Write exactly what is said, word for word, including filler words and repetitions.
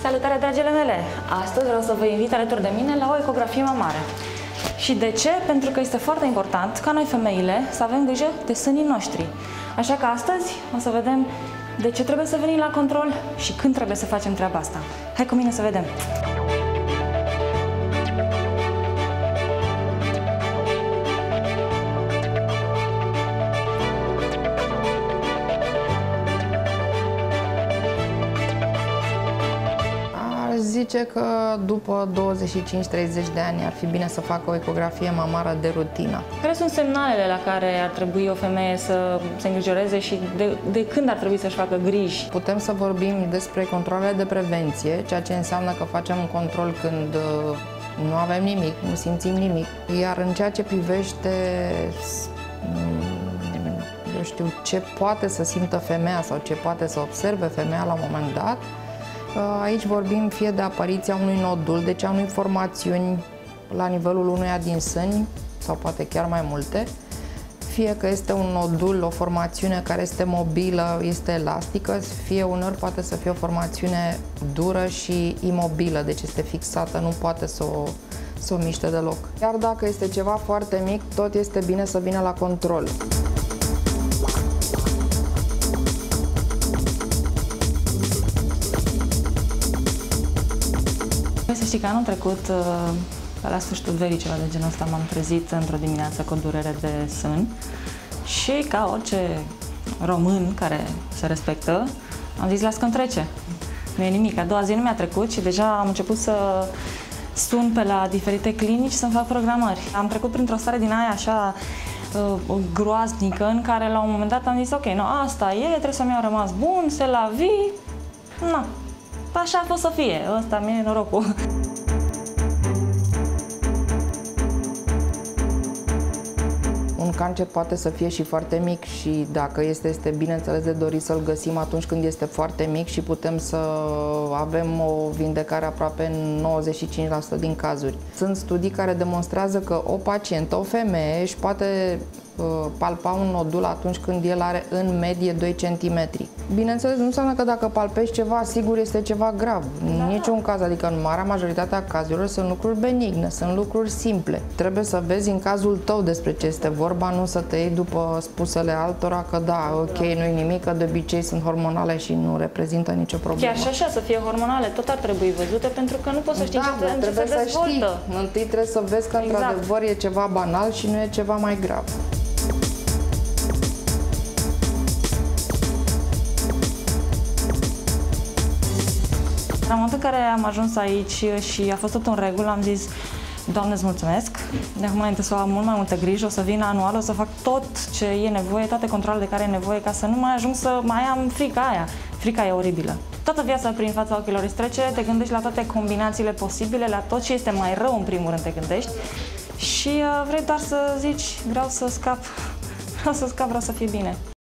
Salutare, dragile mele! Astăzi vreau să vă invit alături de mine la o ecografie mamară. Și de ce? Pentru că este foarte important ca noi femeile să avem grijă de sânii noștri. Așa că astăzi o să vedem de ce trebuie să venim la control și când trebuie să facem treaba asta. Hai cu mine să vedem! Zice că după douăzeci și cinci treizeci de ani ar fi bine să facă o ecografie mamară de rutină. Care sunt semnalele la care ar trebui o femeie să se îngrijoreze și de, de când ar trebui să-și facă griji? Putem să vorbim despre controlele de prevenție, ceea ce înseamnă că facem un control când nu avem nimic, nu simțim nimic. Iar în ceea ce privește, eu știu, ce poate să simtă femeia sau ce poate să observe femeia la un moment dat, aici vorbim fie de apariția unui nodul, deci a unei formațiuni la nivelul unuia din sâni, sau poate chiar mai multe, fie că este un nodul, o formațiune care este mobilă, este elastică, fie uneori poate să fie o formațiune dură și imobilă, deci este fixată, nu poate să o, să o miște deloc. Iar dacă este ceva foarte mic, tot este bine să vină la control. Să știi că anul trecut, la sfârșitul verii, ceva de genul ăsta, m-am trezit într-o dimineață cu o durere de sân și, ca orice român care se respectă, am zis, las că-mi trece. Nu e nimic. A doua zi nu mi-a trecut și deja am început să sun pe la diferite clinici să-mi fac programări. Am trecut printr-o stare din aia așa groaznică, în care la un moment dat am zis, ok, no, asta e, trebuie să-mi iau rămas bun, se la vii, na. Așa a fost să fie, ăsta mi-e norocul. Un cancer poate să fie și foarte mic și dacă este, este bineînțeles de dorit să-l găsim atunci când este foarte mic și putem să avem o vindecare aproape în nouăzeci și cinci la sută din cazuri. Sunt studii care demonstrează că o pacientă, o femeie, își poate palpa un nodul atunci când el are în medie doi centimetri. Bineînțeles, nu înseamnă că dacă palpești ceva, sigur este ceva grav. În niciun caz, adică în marea majoritatea cazurilor sunt lucruri benigne, sunt lucruri simple. Trebuie să vezi în cazul tău despre ce este vorba, nu să te iei după spusele altora că da, ok, nu-i nimic, că de obicei sunt hormonale și nu reprezintă nicio problemă. Chiar și așa să fie hormonale, tot ar trebui văzute, pentru că nu poți să știi da, ce, trebuie ce se să dezvoltă. Știi. Întâi trebuie să vezi că exact. Într-adevăr e ceva banal și nu e ceva mai grav. În momentul în care am ajuns aici și a fost tot în regulă, am zis, Doamne, îți mulțumesc, de acum înainte să o am mult mai multă grijă, o să vin anual, o să fac tot ce e nevoie, toate controlele de care e nevoie, ca să nu mai ajung să mai am frica aia. Frica e oribilă. Toată viața prin fața ochilor îți trece, te gândești la toate combinațiile posibile, la tot ce este mai rău în primul rând te gândești și uh, vrei doar să zici, vreau să scap, vreau să scap, vreau să fie bine.